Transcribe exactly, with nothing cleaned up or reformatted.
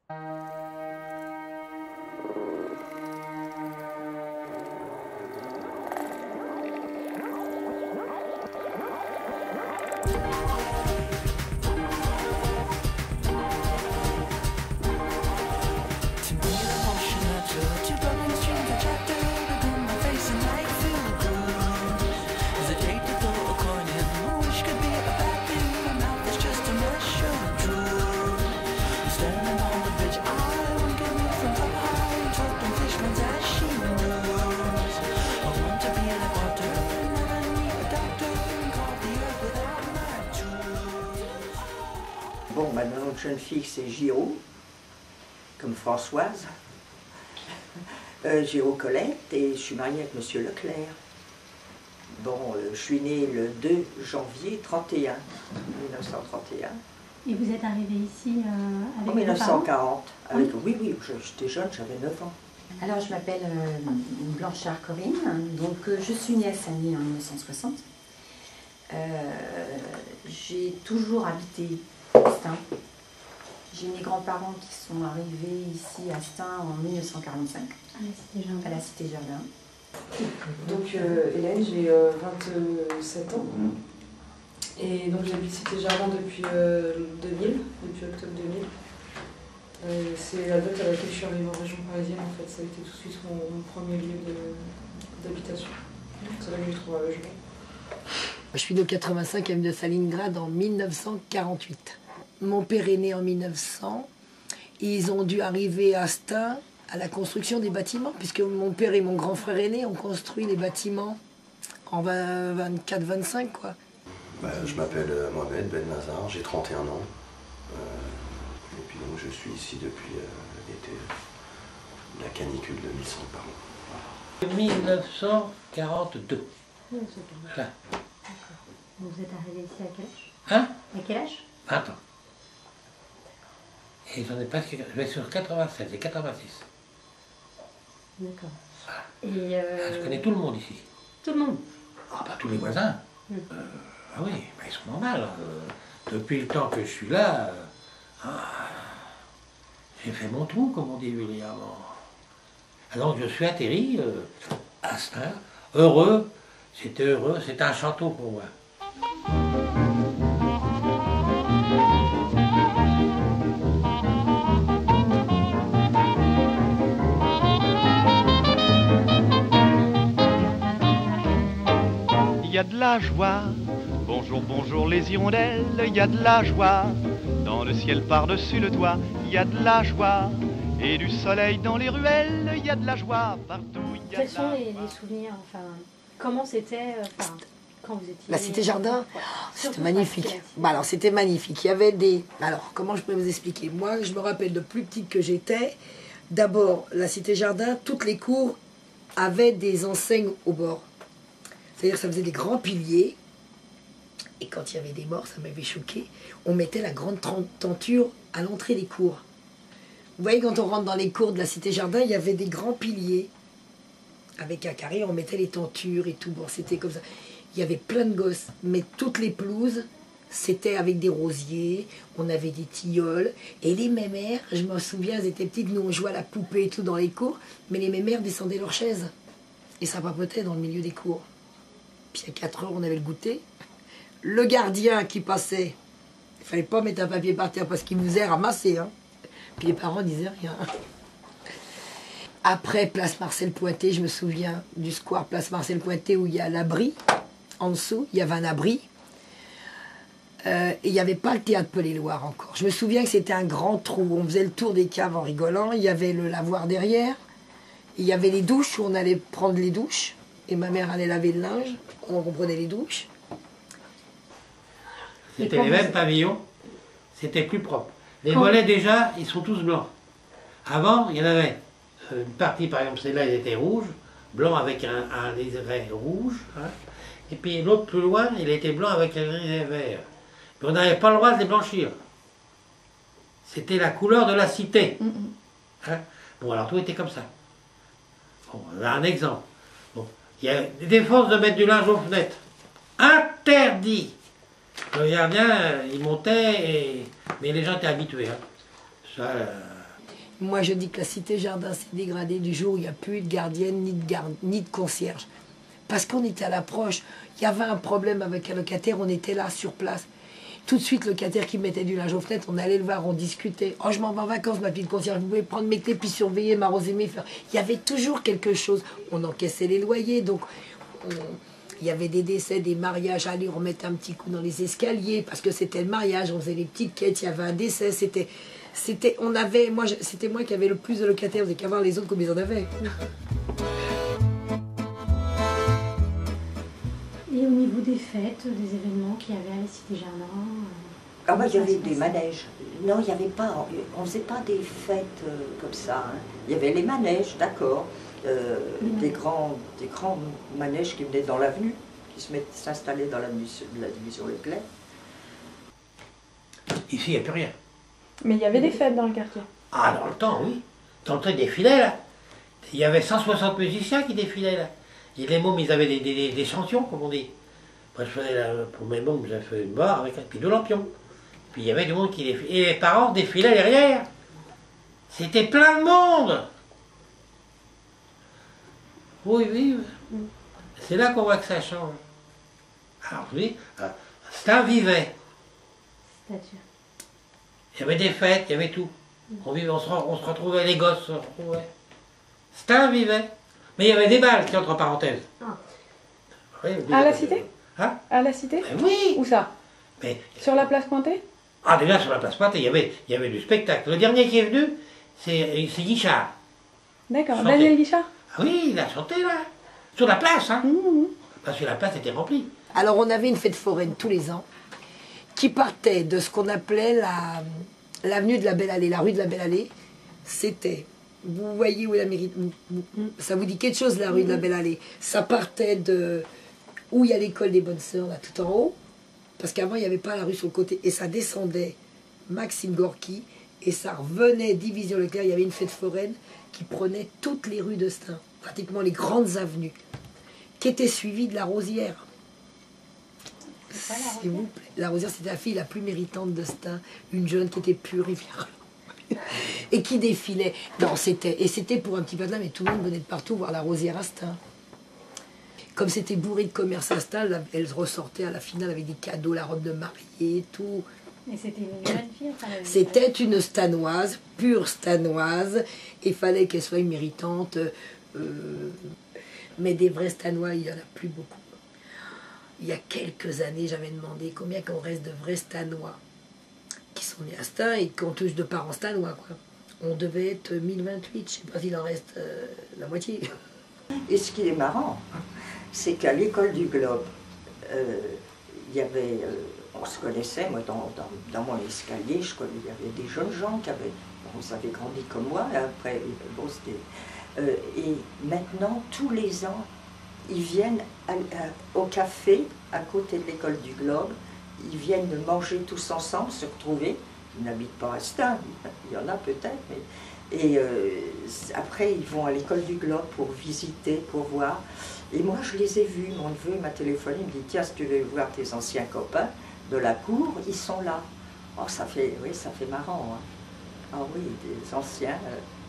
Bon, bah, notre jeune fille, c'est Giro, comme Françoise. Euh, Giro Colette, et je suis mariée avec Monsieur Leclerc. Bon, euh, je suis née le deux janvier trente et un, mille neuf cent trente et un. Et vous êtes arrivée ici euh, avec En mille neuf cent quarante. vos parents? Avec, oui, oui, j'étais jeune, j'avais neuf ans. Alors, je m'appelle euh, Blanchard Corinne, donc euh, je suis née à Saint-Denis en mille neuf cent soixante. Euh, j'ai toujours habité à Stains. J'ai mes grands-parents qui sont arrivés ici à Stains en mille neuf cent quarante-cinq, à la Cité Jardin. Donc euh, Hélène, j'ai euh, vingt-sept ans. Et donc j'habite Cité Jardin depuis euh, deux mille, depuis octobre deux mille. Euh, c'est la date à laquelle je suis arrivée en région parisienne en fait, ça a été tout de suite mon, mon premier lieu d'habitation. C'est là que j'ai trouvé un logement. Je suis de quatre-vingt-cinq, M de Stalingrad en mille neuf cent quarante-huit. Mon père est né en mille neuf cents. Ils ont dû arriver à Stains à la construction des bâtiments, puisque mon père et mon grand frère aîné ont construit les bâtiments en vingt-quatre vingt-cinq, quoi. Bah, je m'appelle Mohamed Ben Nazar, j'ai trente et un ans. Euh, et puis donc je suis ici depuis euh, l'été, la canicule de mille cent par an. mille neuf cent quarante-deux. Voilà. Vous êtes arrivé ici à quel âge? Hein? À quel âge? vingt ans. Et j'en ai presque, je vais sur quatre-vingt-sept, j'ai quatre-vingt-six. D'accord. Voilà. Et euh... Je connais tout le monde ici. Tout le monde? Ah bah tous les voisins. Mmh. Euh, ah oui, bah, ils sont normaux. Euh, depuis le temps que je suis là, euh, ah, j'ai fait mon trou, comme on dit vulgairement. Alors je suis atterri euh, à Stains, heureux, c'était heureux, c'était un château pour moi. Il y a de la joie, bonjour, bonjour les hirondelles, il y a de la joie, dans le ciel par-dessus le toit, il y a de la joie, et du soleil dans les ruelles, il y a de la joie partout. Il y a Quels de sont la les, joie. les souvenirs, enfin, comment c'était, enfin, quand vous étiez... La Cité Jardin, Ouais. c'était Surtout magnifique. quand vous étiez Bah alors c'était magnifique. Il y avait des... Alors comment je peux vous expliquer? Moi, je me rappelle de plus petite que j'étais. D'abord, la Cité Jardin, toutes les cours avaient des enseignes au bord. C'est-à-dire que ça faisait des grands piliers. Et quand il y avait des morts, ça m'avait choqué. On mettait la grande tenture à l'entrée des cours. Vous voyez, quand on rentre dans les cours de la Cité Jardin, il y avait des grands piliers. Avec un carré, on mettait les tentures et tout. Bon, c'était comme ça. Il y avait plein de gosses. Mais toutes les pelouses, c'était avec des rosiers. On avait des tilleuls. Et les mémères, je me souviens, elles étaient petites. Nous, on jouait à la poupée et tout dans les cours. Mais les mémères descendaient leurs chaises. Et ça papotait dans le milieu des cours. Puis à quatre heures, on avait le goûter. Le gardien qui passait, il ne fallait pas mettre un papier par terre parce qu'il vous faisait ramasser. Hein. Puis les parents disaient rien. Après, place Marcel-Pointé, je me souviens du square place Marcel-Pointé où il y a l'abri. En dessous, il y avait un abri. Euh, et il n'y avait pas le théâtre Pelé-Loire encore. Je me souviens que c'était un grand trou. On faisait le tour des caves en rigolant. Il y avait le lavoir derrière. Il y avait les douches où on allait prendre les douches. Et ma mère allait laver le linge. On reprenait les douches. C'était les mêmes pavillons, c'était plus propre. Les volets déjà, ils sont tous blancs. Avant, il y en avait une partie, par exemple, celle-là, ils étaient rouges, blanc avec un, un liseré rouge, hein, et puis l'autre plus loin, il était blanc avec un liseré vert. Mais on n'avait pas le droit de les blanchir. C'était la couleur de la cité. Hein. Bon, alors tout était comme ça. Bon, on a un exemple. Bon, il y a des défenses de mettre du linge aux fenêtres. Interdit. Le gardien, il montait, et... mais les gens étaient habitués. Hein. Ça, euh... Moi, je dis que la cité jardin s'est dégradée du jour où il n'y a plus de gardienne ni de, garde, ni de concierge. Parce qu'on était à l'approche. Il y avait un problème avec un locataire, on était là, sur place. Tout de suite, le locataire qui mettait du linge aux fenêtres, on allait le voir, on discutait. Oh, je m'en vais en vacances, ma petite concierge, vous pouvez prendre mes clés, puis surveiller, m'arroser mes fleurs. Il y avait toujours quelque chose. On encaissait les loyers, donc on... il y avait des décès, des mariages. Allez, on mettait un petit coup dans les escaliers, parce que c'était le mariage, on faisait les petites quêtes, il y avait un décès, c'était... C'était, on avait, moi, c'était moi qui avais le plus de locataires, vous n'avez qu'à voir les autres comme ils en avaient. Et au niveau des fêtes, des événements qu'il y avait à la Cité Jardin euh, Ah bah, il y ça avait se des passait manèges. Non, il n'y avait pas, on ne faisait pas des fêtes euh, comme ça. Hein. Il y avait les manèges, d'accord. Euh, Mmh. des, grands, des grands manèges qui venaient dans l'avenue, qui se mettaient- s'installaient dans la, la division Leclerc. Ici, il n'y a plus rien. Mais il y avait des fêtes dans le quartier. Ah, dans le temps, oui. Dans le temps, ils défilaient, là. Il y avait cent soixante musiciens qui défilaient, là. Et les mômes, ils avaient des, des, des chansons, comme on dit. Moi, je faisais, la, pour mes mômes, j'ai fait une barre avec un puis deux lampions. Puis il y avait du monde qui défilait. Et les parents défilaient derrière. C'était plein de monde. Oui, oui. oui. C'est là qu'on voit que ça change. Alors, oui, euh, Stein vivait. C'est-à-dire Il y avait des fêtes, il y avait tout. On, vivait, on, se, re- on se retrouvait, les gosses se retrouvaient. Stein vivait. Mais il y avait des balles, qui entre parenthèses. Ah. Oui, oui, À la euh, cité Hein À la cité Ben oui. Où ça? Mais, Sur la place Pointée? ah, déjà sur la place Pointe, il y avait, il y avait du spectacle. Le dernier qui est venu, c'est c'est Guichard. D'accord. Chanter. Daniel Guichard? Ah oui, il a chanté là. Sur la place, hein. Mmh. Parce que la place était remplie. Alors, on avait une fête foraine tous les ans qui partait de ce qu'on appelait la, l'avenue de la Belle Allée, la rue de la Belle Allée. C'était, vous voyez où est la mairie, ça vous dit quelque chose, la rue de la Belle Allée. Ça partait de où il y a l'école des Bonnes Sœurs, là, tout en haut, parce qu'avant, il n'y avait pas la rue sur le côté, et ça descendait Maxime Gorky, et ça revenait Division Leclerc. Il y avait une fête foraine qui prenait toutes les rues de Stein, pratiquement les grandes avenues, qui étaient suivies de la Rosière. C'est pas la S'il vous plaît. La Rosière, c'était la fille la plus méritante de Stein, une jeune qui était pure et virulente, et qui défilait. Non, c'était, et c'était pour un petit peu de là, mais tout le monde venait de partout voir la Rosière à Stein. Comme c'était bourré de commerce à Stein, là, elle ressortait à la finale avec des cadeaux, la robe de mariée et tout. Et c'était une jeune fille enfin, elle- C'était une stanoise, pure stanoise, et fallait qu'elle soit une méritante. euh, mais des vrais stanois, il n'y en a plus beaucoup. Il y a quelques années, j'avais demandé combien qu'on reste de vrais stanois qui sont nés à Stein et qu'on touche de parents stanois, quoi. On devait être mille vingt-huit, je ne sais pas s'il en reste euh, la moitié. Et ce qui est marrant, c'est qu'à l'école du Globe, euh, il y avait, euh, on se connaissait, moi dans, dans, dans mon escalier, je connais, il y avait des jeunes gens qui avaient, bon, ils avaient grandi comme moi, et après, bon, c'était, euh, et maintenant, tous les ans, ils viennent à- à- au café à côté de l'école du Globe, ils viennent de manger tous ensemble, se retrouver. Ils n'habitent pas à Stein, il y en a peut-être, mais et euh, après ils vont à l'école du Globe pour visiter, pour voir. Et moi je les ai vus, mon neveu m'a téléphoné, il me dit tiens, si tu veux voir tes anciens copains de la cour, ils sont là. Oh ça fait, oui, ça fait marrant. Hein. Ah oui, des anciens. euh,